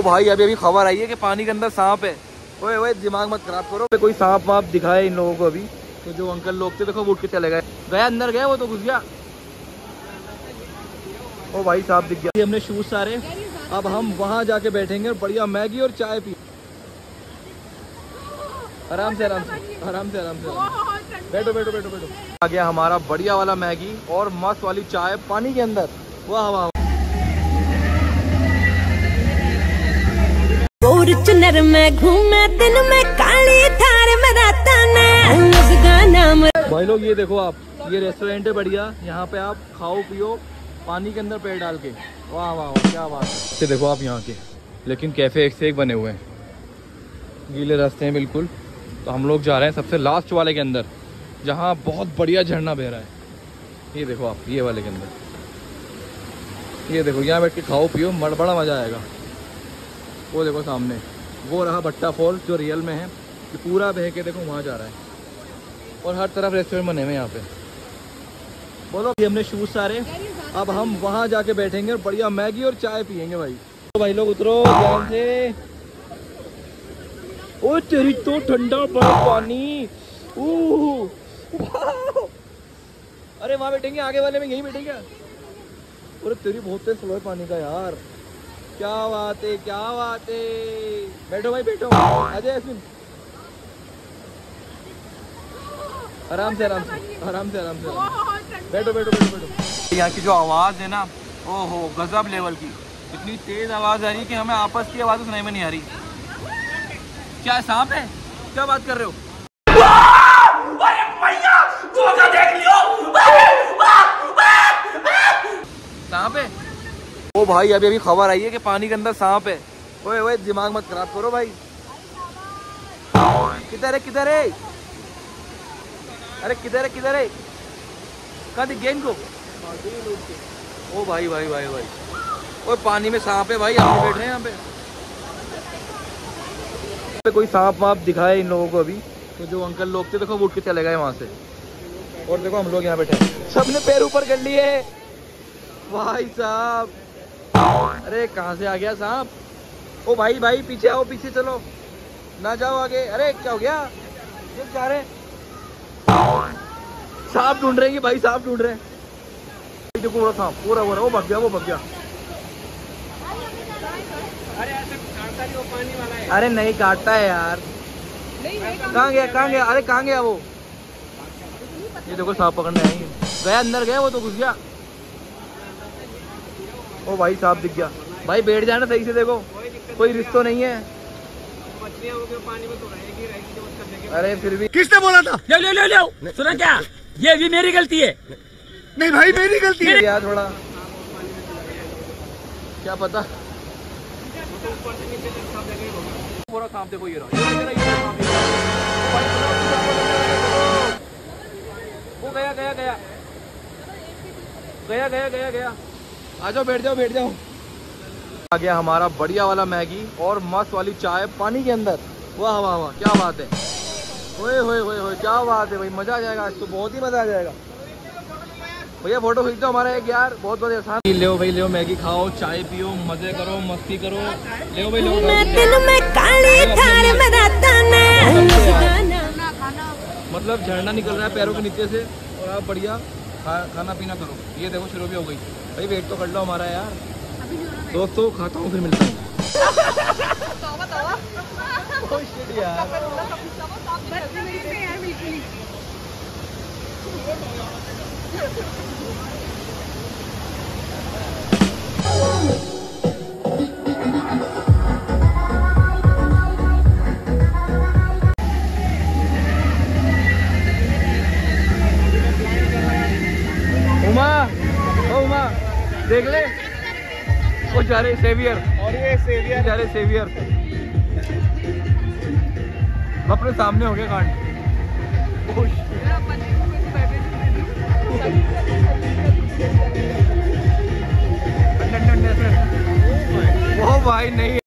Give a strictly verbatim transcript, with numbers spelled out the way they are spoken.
ओ भाई अभी अभी खबर आई है कि पानी के अंदर सांप है। ओए ओए दिमाग मत खराब करो, कोई सांप वाप दिखाए इन लोगों को। अभी तो जो अंकल लोग थे देखो उठ के चले गए, गया अंदर गया, वो तो घुस गया। ओ भाई सांप दिख गया। हमने शूज सारे, अब हम वहां जाके बैठेंगे और बढ़िया मैगी और चाय पी, आराम से आराम से आराम से आराम से बैठो बैठो बैठो बैठो। आ गया हमारा बढ़िया वाला मैगी और मस्त वाली चाय पानी के अंदर। वाह वाह। फॉर्च्यूनर में घूमे दिन में, काली थार में राता ने नाम। भाई लोग ये देखो आप, ये रेस्टोरेंट है बढ़िया, यहाँ पे आप खाओ पियो पानी के अंदर पैर डाल के। वाह वाह क्या बात है। ये देखो आप यहाँ के, लेकिन कैफे एक से एक बने हुए हैं, गीले रास्ते हैं बिल्कुल। तो हम लोग जा रहे हैं सबसे लास्ट वाले के अंदर, जहाँ बहुत बढ़िया झरना बह रहा है। ये देखो आप, ये वाले के अंदर, ये देखो यहाँ बैठ के खाओ पियो, बड़ा मजा आएगा। वो देखो सामने, वो रहा भट्टा फॉल जो रियल में है, कि पूरा बह के देखो वहाँ जा रहा है, और हर तरफ रेस्टोरेंट बने हुए यहाँ पे। बोलो कि हमने शूज सारे, अब हम वहाँ जाके बैठेंगे और बढ़िया मैगी और चाय पियेंगे भाई। तो भाई लोग उतरो ध्यान से। ओ तेरी तो ठंडा बर्फ पानी। ओह अरे वहाँ बैठेंगे, आगे वाले में यहीं बैठेंगे। अरे तेरी बहुत तेज फ्लो है पानी का यार, क्या बात है क्या बात है। बैठो भाई बैठो, अजय सुन, आराम से आराम से आराम से आराम से बैठो बैठो बैठो बैठो। यहाँ की जो आवाज़ है ना, ओहो गजब लेवल की, इतनी तेज आवाज़ आ रही है कि हमें आपस की आवाज़ सुनाई में नहीं आ रही। क्या सांप है, क्या बात कर रहे हो? सांप है? ओ भाई अभी अभी खबर आई है कि पानी के अंदर सांप है। ओए ओए दिमाग मत खराब करो भाई। किधर है किधर है? अरे किधर है किधर है? कहाँ दिख गया इनको? ओ भाई भाई भाई भाई, ओए पानी में सांप है भाई, हम बैठे हैं यहाँ पे। कोई सांप वाप दिखाए इन लोगों को अभी, तो जो अंकल लोग थे देखो उठ के चले गए वहां से, और देखो हम लोग यहाँ बैठे हैं, सबने पैर ऊपर कर लिए भाई साहब। अरे कहाँ से आ गया सांप? ओ भाई भाई पीछे आओ, पीछे चलो, ना जाओ आगे। अरे क्या हो गया, ये जा रहे सांप ढूंढ रहे हैं भाई, सांप ढूंढ रहे हैं। देखो पूरा सांप पूरा पूरा, वो भग गया वो भग गया। अरे ऐसे काटता नहीं, वो पानी वाला है। अरे नहीं काटता है यार, कहाँ गया कहाँ गया? अरे कहाँ गया वो? ये देखो सांप पकड़ने आएंगे, गया अंदर गया, वो तो घुस गया। ओ भाई सांप दिख गया भाई, बैठ जाना सही से, देखो कोई रिश्ता तो नहीं है। मछलियां हो गई पानी में तो रहेगी रहेगी जो उसका देखेगा। अरे फिर भी किसने बोला था? ले ले ले ले सुना क्या, ये भी मेरी गलती है। नहीं भाई मेरी गलती है यार, थोड़ा क्या पता। पूरा सांप देखो, ये रहा ये रहा ये रहा, वो गया गया गया गया गया गया गया। आ जाओ बैठ जाओ बैठ जाओ। आ गया हमारा बढ़िया वाला मैगी और मस्त वाली चाय पानी के अंदर। वाह वाह वाह क्या बात है। ओए होए होए होए क्या बात है भाई, मजा आ जाएगा आज तो, बहुत ही मजा आ जाएगा। भैया फोटो खींच दो हमारा एक यार, बहुत बहुत आसान। ले भाई ले, मैगी खाओ चाय पियो, मजे करो मस्ती करो। ले भाई लो, मतलब झरना निकल रहा है पैरों के नीचे से, और आप बढ़िया खा, खाना पीना करो। ये देखो शुरू भी हो गई भाई, वेट तो कर लो हमारा यार। दोस्तों खाता हूँ फिर मिलता हूँ। उमा ओ उमा देख ले, वो जा रहे सेवियर, और ये सेवियर जा रहे सेवियर अपने सामने हो गया कांड। वो भाई नहीं